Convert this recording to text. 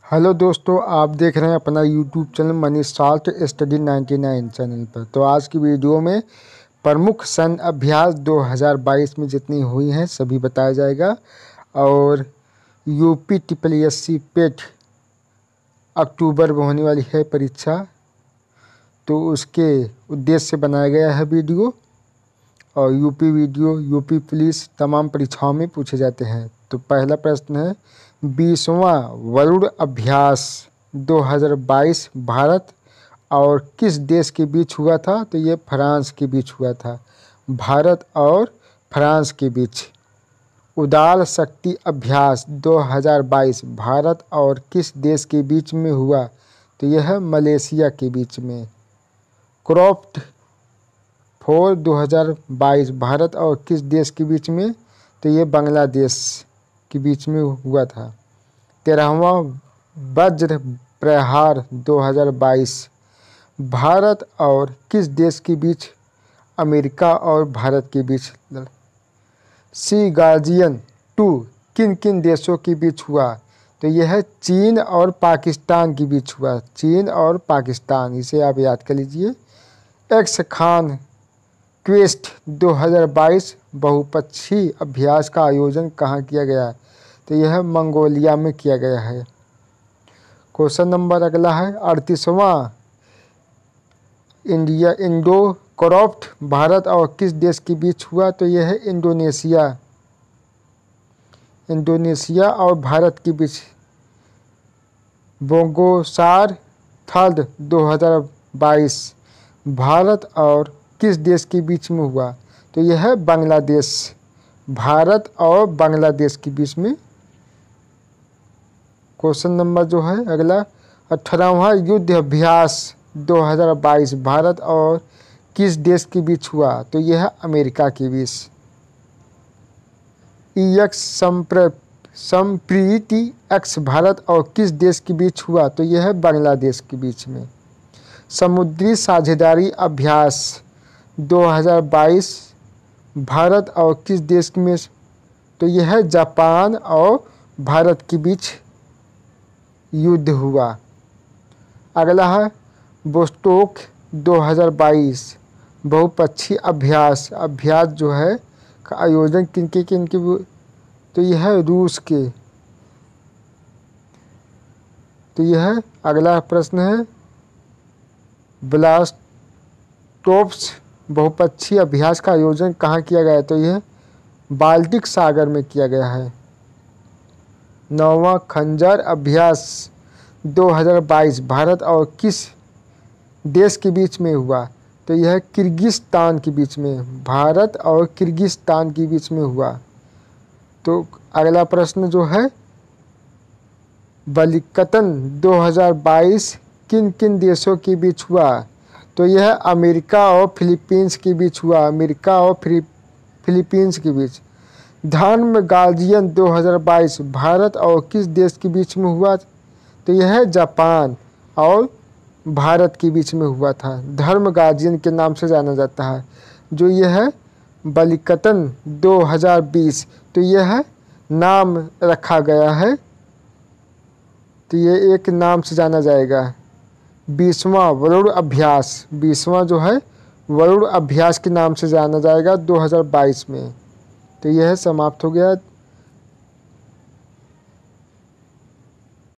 Hello दोस्तों, आप देख रहे हैं अपना YouTube channel money salt study 99 channel पर। तो आज की वीडियो में प्रमुख सैन्य अभ्यास 2022 में जितनी हुई हैं सभी बताया जाएगा। और यूपी SSC पेट अक्टूबर में होने वाली है परीक्षा, तो उसके उद्देश्य से बनाया गया है वीडियो। और यूपी पुलिस तमाम परीक्षाओं में पूछे जाते हैं। तो पहला प्रश्न है, 20वां वरुण अभ्यास 2022 भारत और किस देश के बीच हुआ था? तो ये फ्रांस के बीच हुआ था, भारत और फ्रांस के बीच। उदार शक्ति अभ्यास 2022 भारत और किस देश के बीच में हुआ? तो यह है मलेशिया के बीच में। क्रॉफ्ट 4 2022 भारत और किस देश के बीच में? तो ये बांग्लादेश के बीच में हुआ था। 13वां वज्र प्रहार 2022 भारत और किस देश के बीच? अमेरिका और भारत के बीच। सी गार्जियन 2 किन किन देशों के बीच हुआ? तो यह है चीन और पाकिस्तान के बीच हुआ, चीन और पाकिस्तान, इसे आप याद कर लीजिए। एक्स खान क्वेस्ट 2022 बहुपक्षीय अभ्यास का आयोजन कहाँ किया गया? तो यह मंगोलिया में किया गया है। क्वेश्चन नंबर अगला है, 38वां इंडो क्रॉफ्ट भारत और किस देश के बीच हुआ? तो यह है इंडोनेशिया और भारत के बीच। बोगोसार थर्ड 2022 भारत और किस देश के बीच में हुआ? तो यह है बांग्लादेश, भारत और बांग्लादेश के बीच में। क्वेश्चन नंबर जो है अगला, 18वां युद्ध अभ्यास 2022 भारत और किस देश के बीच हुआ? तो यह है अमेरिका के बीच। ईएक्स संप्रीति एक्स भारत और किस देश के बीच हुआ? तो यह है बांग्लादेश के बीच में। समुद्री साझेदारी अभ्यास 2022 भारत और किस देश में? तो यह है जापान और भारत के बीच युद्ध हुआ। अगला है बोस्टोक 2022 बहुपक्षीय अभ्यास जो है का आयोजन किनके तो यह है रूस के। तो यह अगला प्रश्न है, ब्लास्टोप्स बहुपक्षीय अभ्यास का आयोजन कहाँ किया गया? तो यह बाल्टिक सागर में किया गया है। 9वां खंजर अभ्यास 2022 भारत और किस देश के बीच में हुआ? तो यह किर्गिस्तान के बीच में, भारत और किर्गिस्तान के बीच में हुआ। तो अगला प्रश्न जो है, बलिकतन 2022 किन किन देशों के बीच हुआ? तो यह अमेरिका और फिलीपींस के बीच हुआ, अमेरिका और फिलीपींस के बीच। धर्म गार्जियन 2022 भारत और किस देश के बीच में हुआ? तो यह है जापान और भारत के बीच में हुआ था। धर्म गार्जियन के नाम से जाना जाता है। जो यह है बलिकतन 2020, तो यह नाम रखा गया है, तो ये एक नाम से जाना जाएगा। 20वां वरुण अभ्यास, 20वां जो है वरुण अभ्यास के नाम से जाना जाएगा 2022 में। तो यह समाप्त हो गया।